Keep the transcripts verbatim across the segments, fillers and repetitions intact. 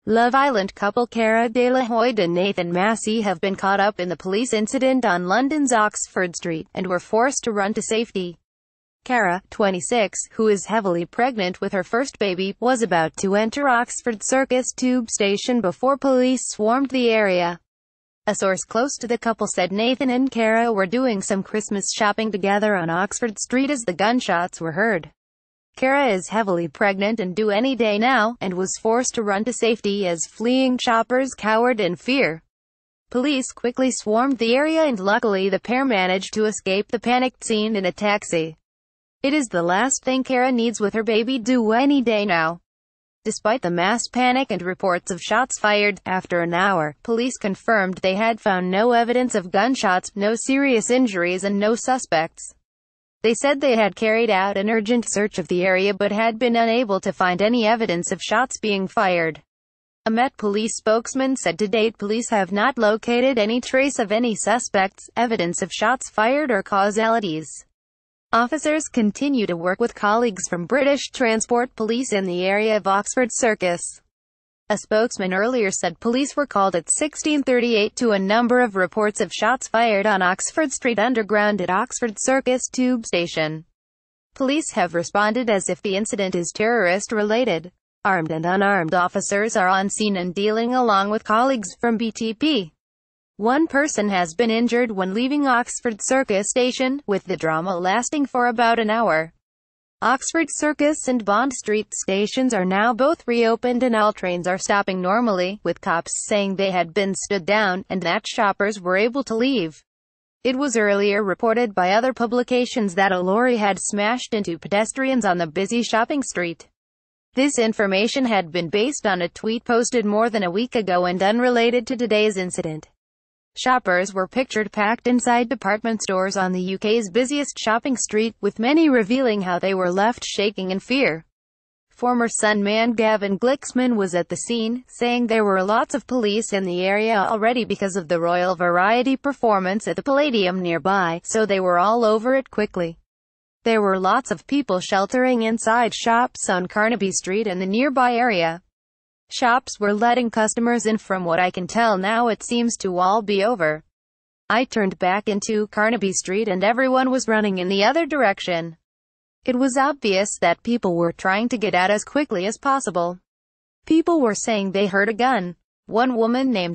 Love Island couple Cara Hoyde and Nathan Massey have been caught up in the police incident on London's Oxford Street, and were forced to run to safety. Cara, twenty-six, who is heavily pregnant with her first baby, was about to enter Oxford Circus tube station before police swarmed the area. A source close to the couple said Nathan and Cara were doing some Christmas shopping together on Oxford Street as the gunshots were heard. Cara is heavily pregnant and due any day now, and was forced to run to safety as fleeing shoppers cowered in fear. Police quickly swarmed the area and luckily the pair managed to escape the panicked scene in a taxi. It is the last thing Cara needs with her baby due any day now. Despite the mass panic and reports of shots fired, after an hour, police confirmed they had found no evidence of gunshots, no serious injuries and no suspects. They said they had carried out an urgent search of the area but had been unable to find any evidence of shots being fired. A Met Police spokesman said to date police have not located any trace of any suspects, evidence of shots fired or causalities. Officers continue to work with colleagues from British Transport Police in the area of Oxford Circus. A spokesman earlier said police were called at sixteen thirty-eight to a number of reports of shots fired on Oxford Street Underground at Oxford Circus tube station. Police have responded as if the incident is terrorist-related. Armed and unarmed officers are on scene and dealing along with colleagues from B T P. One person has been injured when leaving Oxford Circus station, with the drama lasting for about an hour. Oxford Circus and Bond Street stations are now both reopened and all trains are stopping normally, with cops saying they had been stood down, and that shoppers were able to leave. It was earlier reported by other publications that a lorry had smashed into pedestrians on the busy shopping street. This information had been based on a tweet posted more than a week ago and unrelated to today's incident. Shoppers were pictured packed inside department stores on the U K's busiest shopping street, with many revealing how they were left shaking in fear. Former Sun man Gavin Glicksman was at the scene, saying there were lots of police in the area already because of the Royal Variety performance at the Palladium nearby, so they were all over it quickly. There were lots of people sheltering inside shops on Carnaby Street and the nearby area. Shops were letting customers in. From what I can tell now it seems to all be over. I turned back into Carnaby Street and everyone was running in the other direction. It was obvious that people were trying to get out as quickly as possible. People were saying they heard a gun. One woman named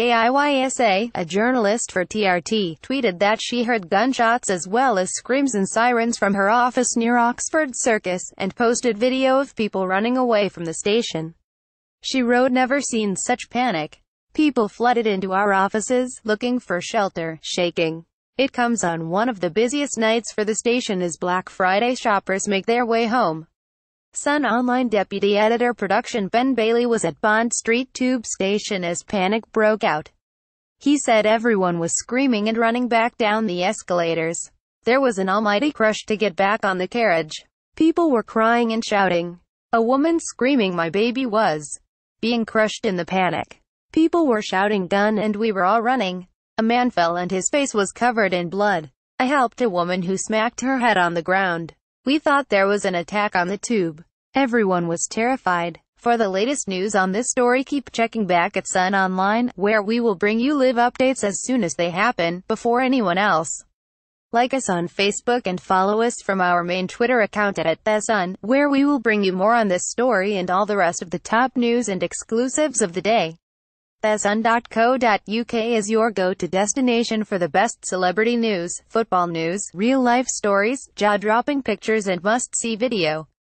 Massey, a journalist for T R T, tweeted that she heard gunshots as well as screams and sirens from her office near Oxford Circus, and posted video of people running away from the station. She wrote, "Never seen such panic. People flooded into our offices, looking for shelter, shaking. It comes on one of the busiest nights for the station as Black Friday shoppers make their way home." Sun Online deputy editor production Ben Bailey was at Bond Street tube station as panic broke out. He said everyone was screaming and running back down the escalators. There was an almighty crush to get back on the carriage. People were crying and shouting. A woman screaming my baby was being crushed in the panic. People were shouting gun and we were all running. A man fell and his face was covered in blood. I helped a woman who smacked her head on the ground. We thought there was an attack on the tube. Everyone was terrified. For the latest news on this story, keep checking back at Sun Online, where we will bring you live updates as soon as they happen, before anyone else. Like us on Facebook and follow us from our main Twitter account at The Sun, where we will bring you more on this story and all the rest of the top news and exclusives of the day. the sun dot co dot U K is your go-to destination for the best celebrity news, football news, real-life stories, jaw-dropping pictures and must-see video.